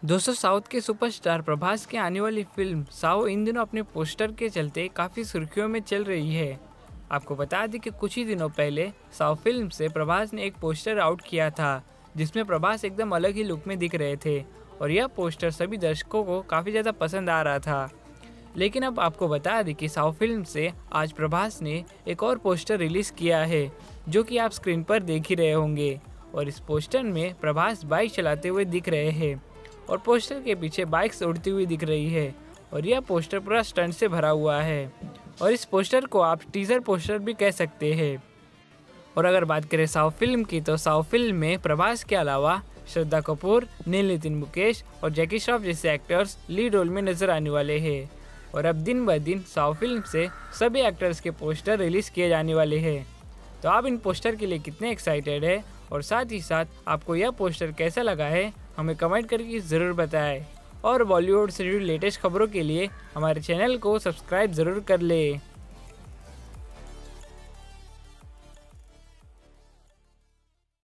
दोस्तों, साउथ के सुपरस्टार प्रभास की आने वाली फिल्म साहो इन दिनों अपने पोस्टर के चलते काफ़ी सुर्खियों में चल रही है। आपको बता दें कि कुछ ही दिनों पहले साहो फिल्म से प्रभास ने एक पोस्टर आउट किया था जिसमें प्रभास एकदम अलग ही लुक में दिख रहे थे और यह पोस्टर सभी दर्शकों को काफ़ी ज़्यादा पसंद आ रहा था। लेकिन अब आपको बता दें कि साहो फिल्म से आज प्रभास ने एक और पोस्टर रिलीज़ किया है जो कि आप स्क्रीन पर देख ही रहे होंगे। और इस पोस्टर में प्रभास बाइक चलाते हुए दिख रहे हैं और पोस्टर के पीछे बाइक्स उड़ती हुई दिख रही है और यह पोस्टर पूरा स्टंट से भरा हुआ है और इस पोस्टर को आप टीजर पोस्टर भी कह सकते हैं। और अगर बात करें साउथ फिल्म की, तो साउथ फिल्म में प्रभास के अलावा श्रद्धा कपूर, नील नितिन मुकेश और जैकी श्रॉफ जैसे एक्टर्स लीड रोल में नजर आने वाले हैं। और अब दिन ब दिन साउथ फिल्म से सभी एक्टर्स के पोस्टर रिलीज़ किए जाने वाले हैं। तो आप इन पोस्टर के लिए कितने एक्साइटेड है और साथ ही साथ आपको यह पोस्टर कैसा लगा है हमें कमेंट करके ज़रूर बताएं। और बॉलीवुड से जुड़ी लेटेस्ट खबरों के लिए हमारे चैनल को सब्सक्राइब ज़रूर कर लें।